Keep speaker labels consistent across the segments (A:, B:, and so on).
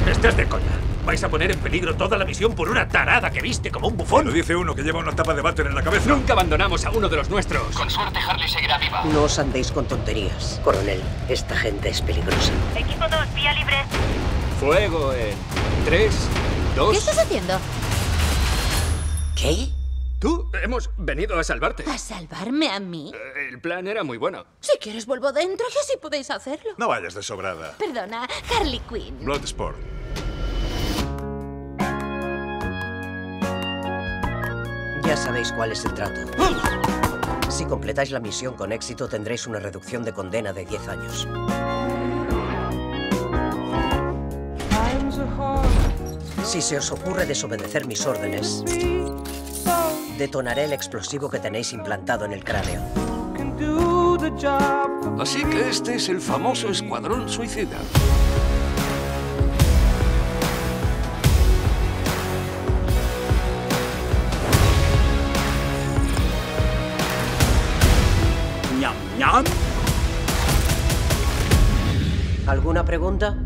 A: Estás de coña. Vais a poner en peligro toda la misión por una tarada que viste como un bufón.
B: Lo dice uno que lleva una tapa de váter en la cabeza.
C: Nunca abandonamos a uno de los nuestros.
D: Con suerte, Harley seguirá viva.
E: No os andéis con tonterías. Coronel, esta gente es peligrosa.
F: Equipo 2, vía libre.
C: Fuego en 3, 2...
G: ¿Qué estás haciendo?
E: ¿Qué?
C: Tú, hemos venido a salvarte.
G: ¿A salvarme a mí?
C: El plan era muy bueno.
G: Si quieres vuelvo dentro y así podéis hacerlo.
B: No vayas de sobrada.
G: Perdona, Harley Quinn.
B: Bloodsport.
E: Ya sabéis cuál es el trato. Si completáis la misión con éxito, tendréis una reducción de condena de 10 años. Si se os ocurre desobedecer mis órdenes, detonaré el explosivo que tenéis implantado en el cráneo.
H: Así que este es el famoso Escuadrón Suicida.
A: ¿Ñam, ñam?
E: ¿Alguna pregunta?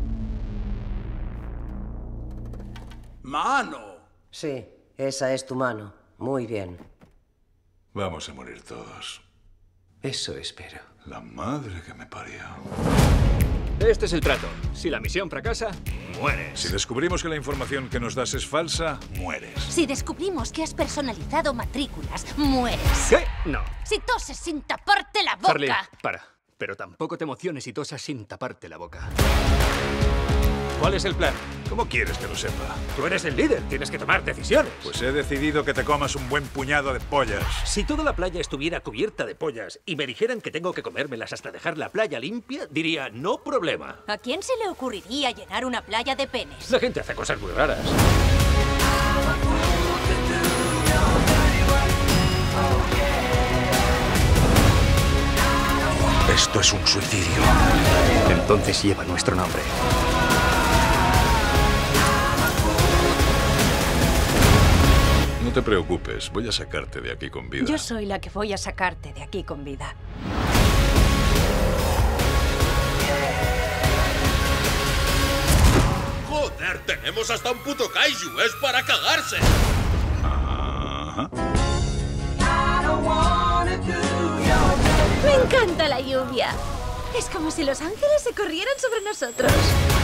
A: ¡Mano!
E: Sí, esa es tu mano. Muy bien.
B: Vamos a morir todos.
H: Eso espero.
B: La madre que me parió.
C: Este es el trato. Si la misión fracasa, mueres.
B: Si descubrimos que la información que nos das es falsa, mueres.
G: Si descubrimos que has personalizado matrículas, mueres.
C: ¿Qué? No.
G: Si toses sin taparte la boca.
C: Harley, para. Pero tampoco te emociones y tosas sin taparte la boca.
A: ¿Cuál es el plan?
B: ¿Cómo quieres que lo sepa?
A: Tú eres el líder, tienes que tomar decisiones.
B: Pues he decidido que te comas un buen puñado de pollas.
A: Si toda la playa estuviera cubierta de pollas y me dijeran que tengo que comérmelas hasta dejar la playa limpia, diría, no problema.
F: ¿A quién se le ocurriría llenar una playa de penes?
A: La gente hace cosas muy raras.
H: Esto es un suicidio.
C: Entonces lleva nuestro nombre.
B: No te preocupes, voy a sacarte de aquí con vida.
F: Yo soy la que voy a sacarte de aquí con vida.
I: ¡Joder! ¡Tenemos hasta un puto kaiju! ¡Es para cagarse!
B: Ajá.
G: Me encanta la lluvia. Es como si los ángeles se corrieran sobre nosotros.